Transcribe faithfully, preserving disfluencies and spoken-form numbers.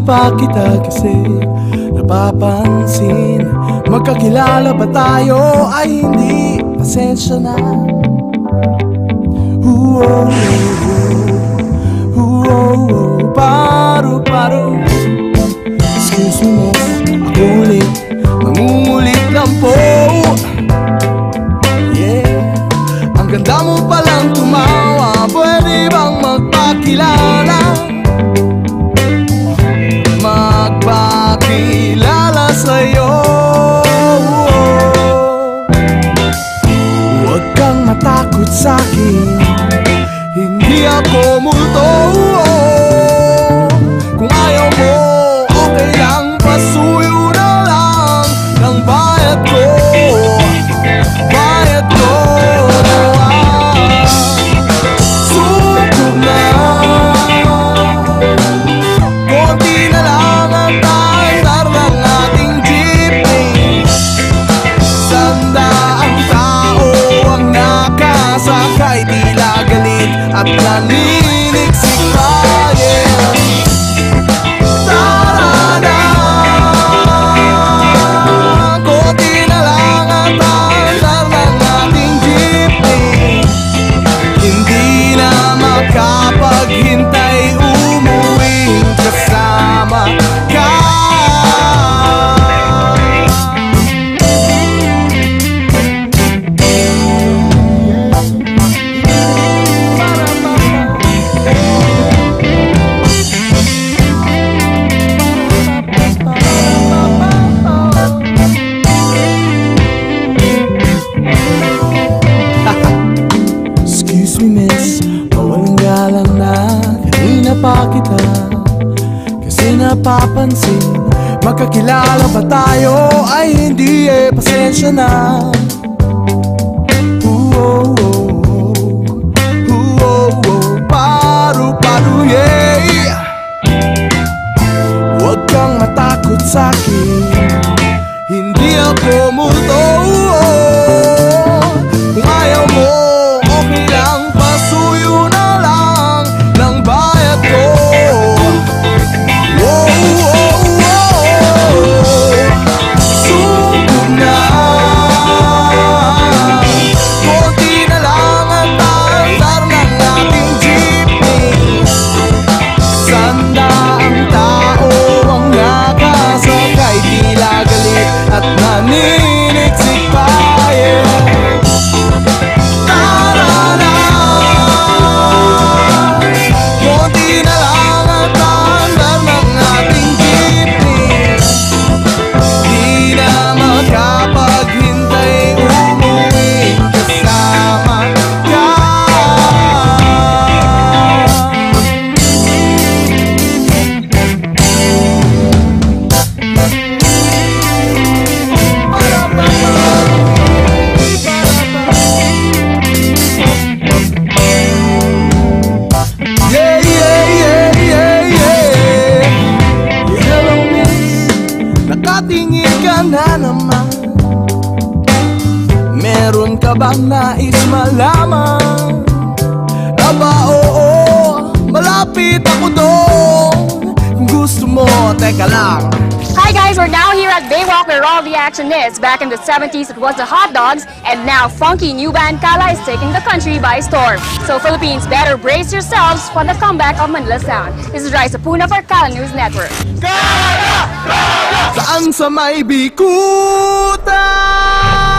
pa kita kasi napapansin. Magkakilala ba tayo ay hindi, pasensya na. Ooh, ooh, ooh, paru-paru. Excuse me mo, ako ulit, mangungulit lang po. Yeah, ang ganda mo palang tumawa, pwede bang magpakilala? Magpakilala sa'yo. Huwag kang matakot sa'kin, hindi ako multo. Kung ayaw mo, okay lang, pasuyo na lang ng bayad ko. Bayad ko. Ah, subok na. Konti na lang ang tandar ng ating jeepney. Sanda ang tao ang nakasakay, tila galit at naniniksik pa. Yeah. Tara na, konti na lang ang tandar ng ating jeepney. Hindi na makapaghintay, umuwing kasama ka. Excuse me miss, mawalang galang na, kanina pa kita kasi napapansin. Magkakilala ba tayo ay hindi, eh, pasensya na. Ooh, oh, oh, ooh, oh, oh, paru-paru, yeah. Huwag kang matakot sa'kin, hindi ako multo. Kung ayaw mo, okay lang, pasuyo na lang ng bayad ko. Wow, wow, wow. Subok na. Konti na lang ang tandar ng ating jeepney. Sanda ang tao ang nakasakay, tila galit at naniniksik pa. Yeah. Tara na, konti na lang ang tandar ng ating jeepney. Di na makapaghintay, umuwi kasama ka. Yeah, yeah, yeah, yeah, yeah. Hello miss, nakatingin ka na naman. Meron ka bang nais malaman? Aba oo, malapit ako doon. Kung gusto mo, teka lang. Hi guys, we're now here at Baywalk where all the action is. Back in the seventies it was the hot dogs, and now funky new band Kala is taking the country by storm. So Philippines, better brace yourselves for the comeback of Manila Sound. This is Raisa Puna for Kala News Network. Saan sa may bikutan?